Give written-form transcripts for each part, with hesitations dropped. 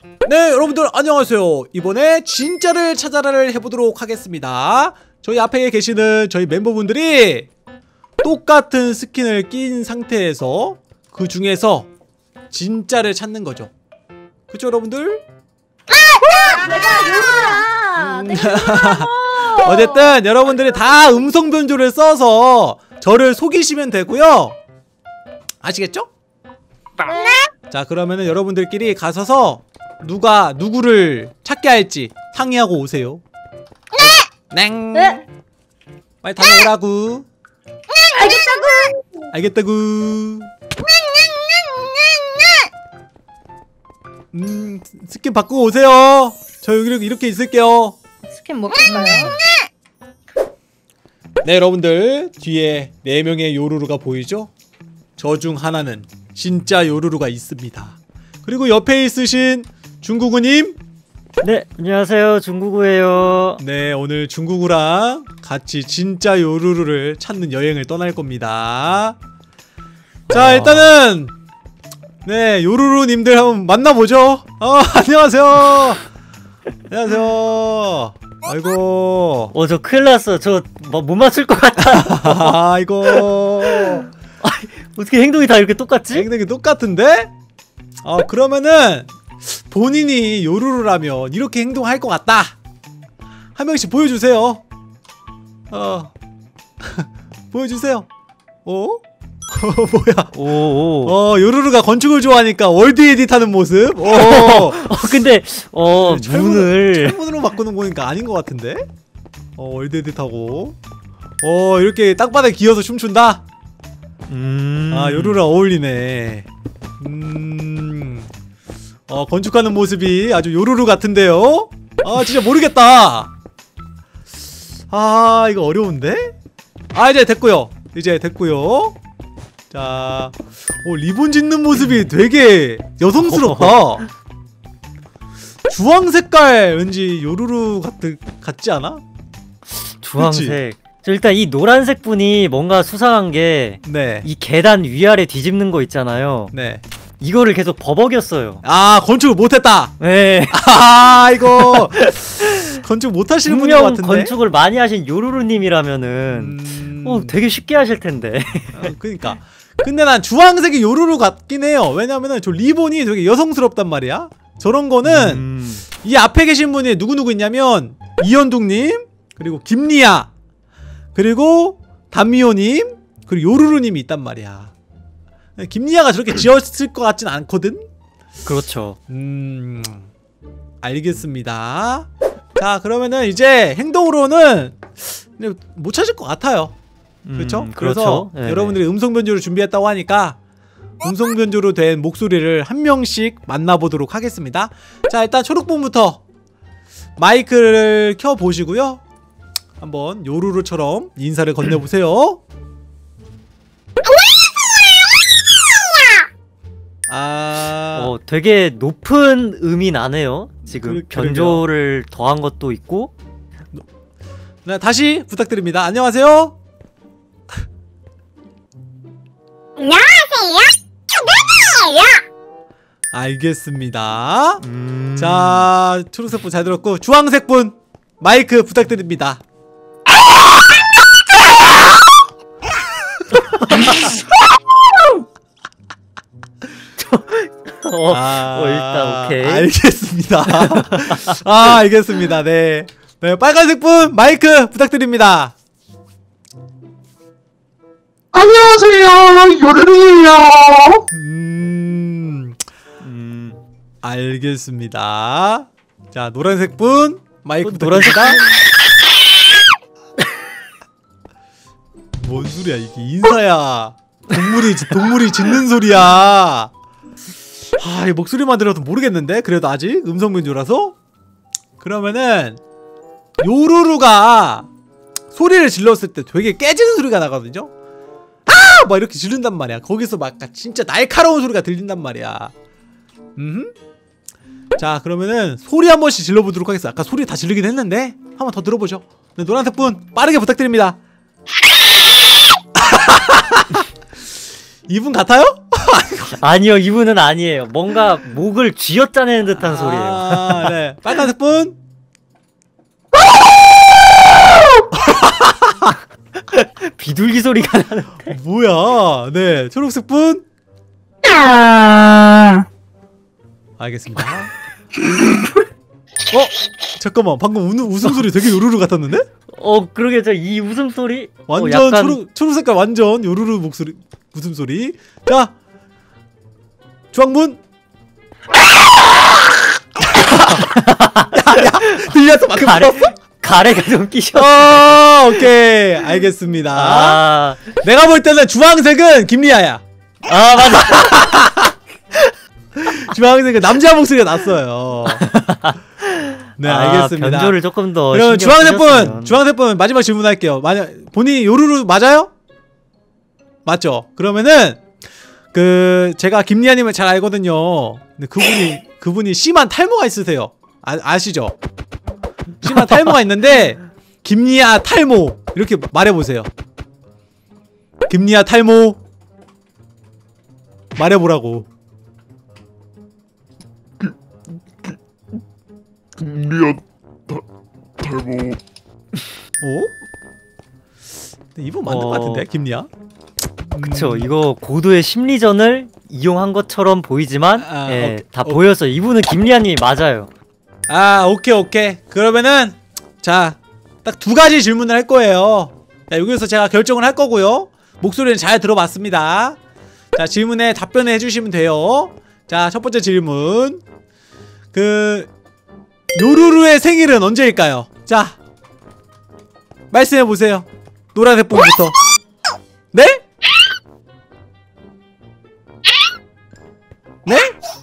네, 여러분들 안녕하세요. 이번에 진짜를 찾아라를 해보도록 하겠습니다. 저희 앞에 계시는 저희 멤버분들이 똑같은 스킨을 낀 상태에서 그 중에서 진짜를 찾는 거죠. 그쵸, 여러분들? 어쨌든 여러분들이 다 음성 변조를 써서 저를 속이시면 되고요. 아시겠죠? 네. 자, 그러면은 여러분들끼리 가서서 누가 누구를 찾게 할지 상의하고 오세요. 네. 네. 빨리 다녀오라고. 알겠다고. 알겠다고. 스킨 바꾸고 오세요. 저 여기 이렇게 있을게요. 스킨 뭐 할까요? 네, 여러분들 뒤에 4명의 요루루가 보이죠? 저 중 하나는 진짜 요루루가 있습니다. 그리고 옆에 있으신 중구구님. 네, 안녕하세요. 중구구예요. 네, 오늘 중구구랑 같이 진짜 요루루를 찾는 여행을 떠날 겁니다. 자, 일단은 네, 요루루님들 한번 만나보죠. 안녕하세요. 안녕하세요. 아이고. 저 큰일 났어. 저 못 맞출 것 같아. 아이고. 어떻게 행동이 다 이렇게 똑같지? 행동이 똑같은데? 그러면은 본인이 요루루라면 이렇게 행동할 것 같다. 한 명씩 보여주세요. 보여주세요. 뭐야? 요루루가 건축을 좋아하니까 월드 에딧하는 모습. 근데 철문으로 바꾸는 거니까 아닌 것 같은데? 월드 에딧하고. 이렇게 땅바닥에 기어서 춤춘다. 요루루랑 어울리네. 건축하는 모습이 아주 요루루 같은데요? 진짜 모르겠다. 이거 어려운데? 이제 됐고요. 자, 리본 짓는 모습이 되게 여성스럽다. 주황 색깔 왠지 요루루 같지 않아? 주황색. 그치? 저 일단 이 노란색 분이 뭔가 수상한 게 네. 이 계단 위아래 뒤집는 거 있잖아요. 네. 이거를 계속 버벅였어요. 건축을 못했다. 네. 이거 건축 못하시는 분인 것 분명 같은데. 건축을 많이 하신 요루루님이라면은 되게 쉽게 하실 텐데. 그니까. 근데 난 주황색이 요루루 같긴 해요. 왜냐면은 저 리본이 되게 여성스럽단 말이야. 저런 거는 이 앞에 계신 분이 누구누구 있냐면 이현둥님, 그리고 김리아, 그리고 담미호님, 그리고 요루루님이 있단 말이야. 김리아가 저렇게 지었을 것 같진 않거든? 그렇죠. 알겠습니다. 자, 그러면은 이제 행동으로는 못 찾을 것 같아요. 그렇죠? 그래서 네네. 여러분들이 음성 변조를 준비했다고 하니까 음성 변조로 된 목소리를 한 명씩 만나보도록 하겠습니다. 자, 일단 초록본부터 마이크를 켜 보시고요. 한번 요루루처럼 인사를 건네보세요. 되게 높은 음이 나네요. 지금 변조를 더한 것도 있고. 네, 다시 부탁드립니다. 안녕하세요. 안녕하세요. 알겠습니다. 자, 초록색 분 잘 들었고 주황색 분 마이크 부탁드립니다. 일단 오케이. 알겠습니다. 알겠습니다. 네. 네, 빨간색 분 마이크 부탁드립니다. 안녕하세요, 요루루예요. 알겠습니다. 자, 노란색 분 마이크 부탁드립니다. 뭔 소리야 이게? 인사야. 동물이 짖는 소리야. 이 목소리만 들어도 모르겠는데? 그래도 아직 음성 변조라서? 그러면은 요루루가 소리를 질렀을 때 되게 깨지는 소리가 나거든요? 막 이렇게 지른단 말이야. 거기서 막 진짜 날카로운 소리가 들린단 말이야. 자, 그러면은 소리 한 번씩 질러보도록 하겠습니다. 아까 소리 다 지르긴 했는데 한 번 더 들어보죠. 네, 노란색 분 빠르게 부탁드립니다. 이분 같아요? 아니요, 이분은 아니에요. 뭔가 목을 쥐어짜내는 듯한 소리예요. 아, 네. 빨간색 분. 비둘기 소리가 나는데. 뭐야? 네. 초록색 분. 알겠습니다. 잠깐만. 방금 웃음소리 되게 요루루 같았는데? 그러게 저 이 웃음소리 완전 약간... 초록색깔 완전 요루루 목소리 웃음소리. 자, 주황문. 야, 들렸어 방금. 가래가 좀 끼셔. 오케이 알겠습니다. 아, 내가 볼 때는 주황색은 김리아야. 아 맞아. 주황색은 남자 목소리가 났어요. 네 알겠습니다. 변조를 조금 더. 그럼 주황색 분 마지막 질문할게요. 만약 본인이 요루루 맞아요? 맞죠? 그러면은 제가 김리아님을 잘 알거든요. 근데 그분이 심한 탈모가 있으세요. 아시죠? 심한 탈모가 있는데 김리아 탈모 이렇게 말해보세요. 김리아 탈모 말해보라고. 김리아 탈모. 이분 맞는 것 같은데 김리아? 그쵸. 이거 고도의 심리전을 이용한 것처럼 보이지만 다 보였어요. 이분은 김리아님이 맞아요. 오케이. 그러면은 자, 딱 2가지 질문을 할 거예요. 자, 여기서 제가 결정을 할 거고요. 목소리는 잘 들어봤습니다. 자, 질문에 답변을 해주시면 돼요. 자, 첫 번째 질문. 요루루의 생일은 언제일까요? 자, 말씀해보세요. 노란색 분부터. 네? 네?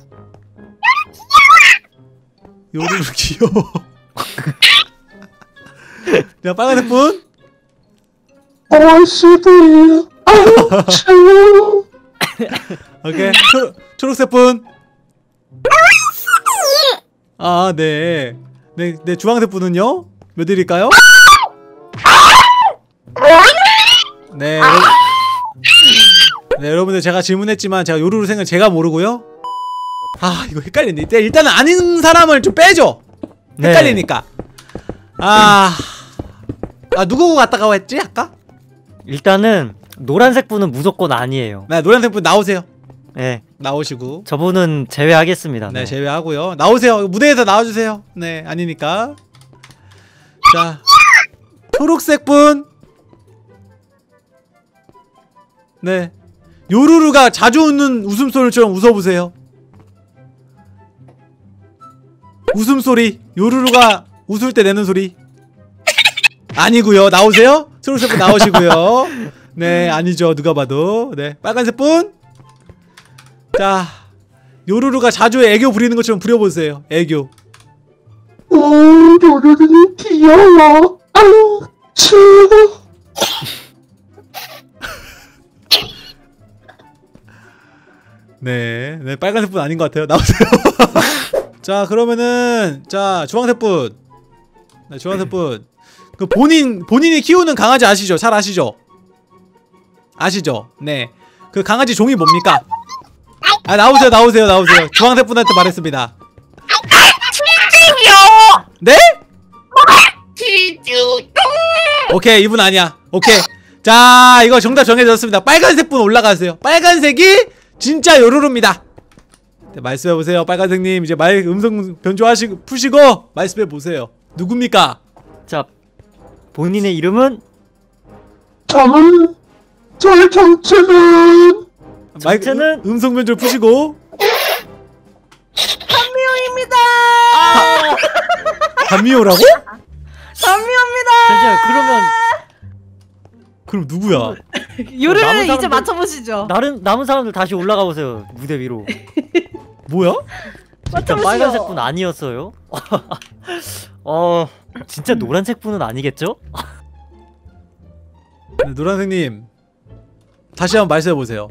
요루루 귀여워. 자, 빨간색 분. 오케이. 초록색 분. 네. 네, 주황색 분은요? 몇 일일까요? 네. 네, 여러분들 제가 질문했지만 제가 요루루 생을 제가 모르고요. 이거 헷갈리네. 일단은 아는 사람을 좀 빼죠. 헷갈리니까. 누구 같다고 했지 아까? 일단은 노란색 분은 무조건 아니에요. 네, 노란색 분 나오세요. 네, 나오시고. 저분은 제외하겠습니다. 네, 제외하고요. 나오세요. 무대에서 나와주세요. 네, 아니니까. 자, 초록색 분. 네, 요루루가 자주 웃는 웃음소리처럼 웃어보세요. 웃음소리. 요루루가 웃을 때 내는 소리. 아니구요. 나오세요. 초록색 분 나오시고요. 네, 아니죠. 누가 봐도. 네, 빨간색 분. 자, 요루루가 자주 애교 부리는 것처럼 부려보세요. 애교. 요루루는 귀여워. 추워. 네, 빨간색 분 아닌 것 같아요. 나오세요. 자, 그러면은 주황색 분. 네, 주황색 분. 본인이 키우는 강아지 아시죠? 잘 아시죠? 아시죠? 네. 그 강아지 종이 뭡니까? 나오세요. 주황색 분한테 말했습니다. 네? 오케이, 이분 아니야. 오케이. 자, 이거 정답 정해졌습니다. 빨간색 분 올라가세요. 빨간색이 진짜 요루루입니다. 네, 말씀해보세요. 빨간색님 이제 음성 푸시고 말씀해보세요. 누굽니까? 자, 본인의 이름은? 저의 정체는 음성 변조 푸시고. 단미호입니다. 단미호라고? 단미호입니다. 잠시만요. 그럼 누구야? 요루를 이제 맞춰보시죠. 남은 사람들 다시 올라가 보세요. 무대 위로. 뭐야? 진짜 빨간색 분 아니었어요? 진짜 노란색 분은 아니겠죠? 네, 노란색님 다시 한번 말씀해보세요.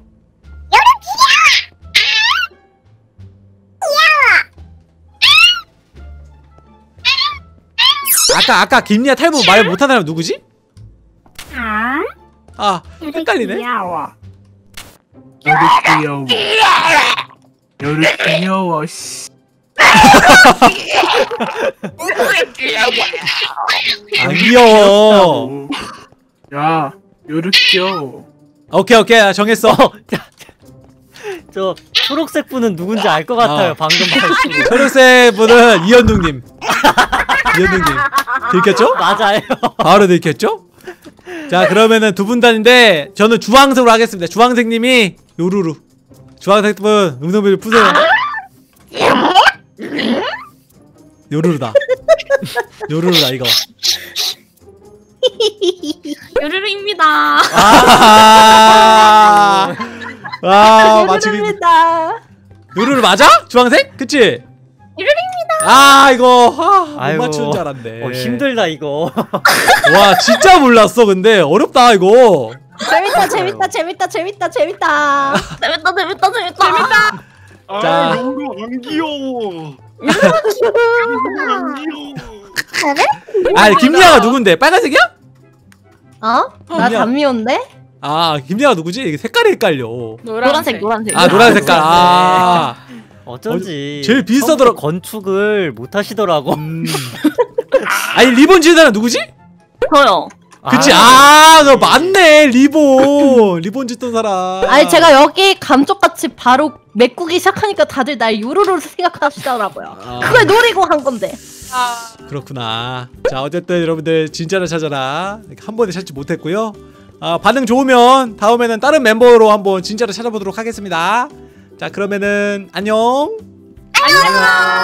아까 김리아 탈모 말 못하는 사람 누구지? 헷갈리네. 귀여워. 요르 귀여워. 씨. 안 귀여워. 야, 요르 귀여워. 오케이 정했어. 저 초록색 분은 누군지 알 것 같아요. 방금 말씀. 초록색 분은 이현둥님. 이현둥님 들켰죠? 맞아요. 바로 들켰죠? 자 그러면은 두 분 단인데 저는 주황색으로 하겠습니다. 주황색님이 요루루. 주황색 분 음성비를 푸세요. 요루루다. 요루루다 이거. 요르르입니다. 마치 요르르입니다. 요루루 맞아? 주황색? 그치? 요르르입니다. 이거 못 아이고. 맞추는 줄 알았네. 힘들다 이거. 와 진짜 몰랐어. 근데 어렵다 이거. 재밌다. 재밌다. 자. 요루 안 귀여워. 김리아가 누군데? 빨간색이야? 나 아니야. 담미온데? 김리아가 누구지? 이게 색깔이 헷갈려. 노란색. 노란 색깔. 어쩐지 제일 비슷하더라. 처음부터 건축을 못 하시더라고. 아니 리본 지은 사람 누구지? 저요. 그치? 너 맞네. 리본 짓던 사람. 아니 제가 여기 감쪽같이 바로 메꾸기 시작하니까 다들 날 요루루 생각하시더라고요. 그걸 노리고 한 건데. 그렇구나. 자 어쨌든 여러분들 진짜를 찾아라 한 번에 찾지 못했고요. 반응 좋으면 다음에는 다른 멤버로 한번 진짜를 찾아보도록 하겠습니다. 자 그러면은 안녕. 안녕.